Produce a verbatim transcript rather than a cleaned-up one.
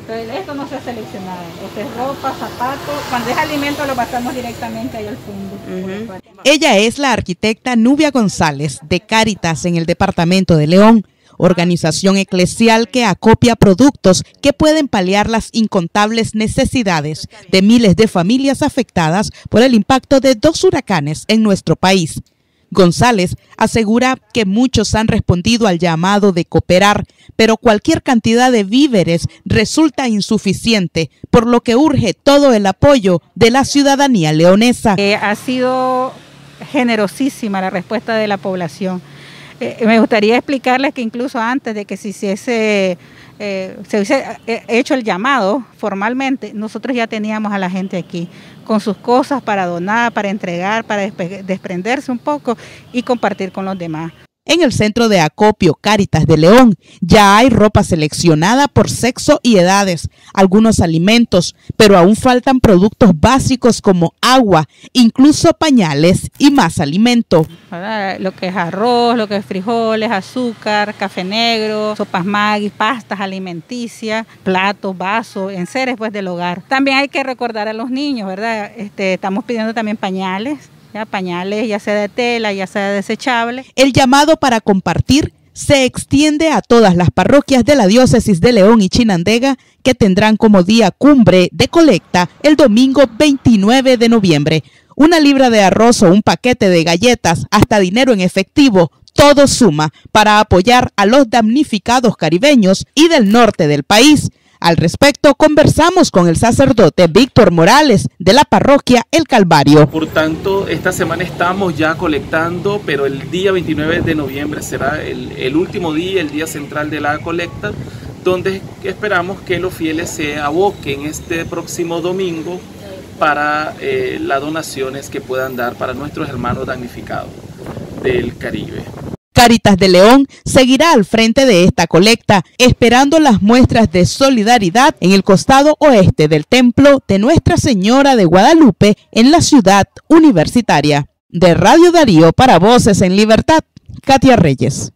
Entonces, esto no se ha seleccionado, esto es ropa, zapatos, cuando es alimento lo pasamos directamente ahí al fondo. Uh-huh. Ella es la arquitecta Nubia González de Cáritas en el departamento de León, organización eclesial que acopia productos que pueden paliar las incontables necesidades de miles de familias afectadas por el impacto de dos huracanes en nuestro país. González asegura que muchos han respondido al llamado de cooperar, pero cualquier cantidad de víveres resulta insuficiente, por lo que urge todo el apoyo de la ciudadanía leonesa. Eh, ha sido generosísima la respuesta de la población. Eh, me gustaría explicarles que incluso antes de que se hiciese, eh, se hubiese hecho el llamado formalmente, nosotros ya teníamos a la gente aquí con sus cosas para donar, para entregar, para desprenderse un poco y compartir con los demás. En el centro de acopio Cáritas de León ya hay ropa seleccionada por sexo y edades, algunos alimentos, pero aún faltan productos básicos como agua, incluso pañales y más alimento. ¿Verdad? Lo que es arroz, lo que es frijoles, azúcar, café negro, sopas Maggi, pastas alimenticias, platos, vasos, enseres pues del hogar. También hay que recordar a los niños, ¿verdad? Este, estamos pidiendo también pañales. Ya, pañales, ya sea de tela, ya sea desechable. El llamado para compartir se extiende a todas las parroquias de la diócesis de León y Chinandega, que tendrán como día cumbre de colecta el domingo veintinueve de noviembre. Una libra de arroz o un paquete de galletas, hasta dinero en efectivo, todo suma para apoyar a los damnificados caribeños y del norte del país. Al respecto, conversamos con el sacerdote Víctor Morales de la parroquia El Calvario. Por tanto, esta semana estamos ya colectando, pero el día veintinueve de noviembre será el, el último día, el día central de la colecta, donde esperamos que los fieles se aboquen este próximo domingo para eh, las donaciones que puedan dar para nuestros hermanos damnificados del Caribe. Cáritas de León seguirá al frente de esta colecta, esperando las muestras de solidaridad en el costado oeste del templo de Nuestra Señora de Guadalupe en la ciudad universitaria. De Radio Darío para Voces en Libertad, Katia Reyes.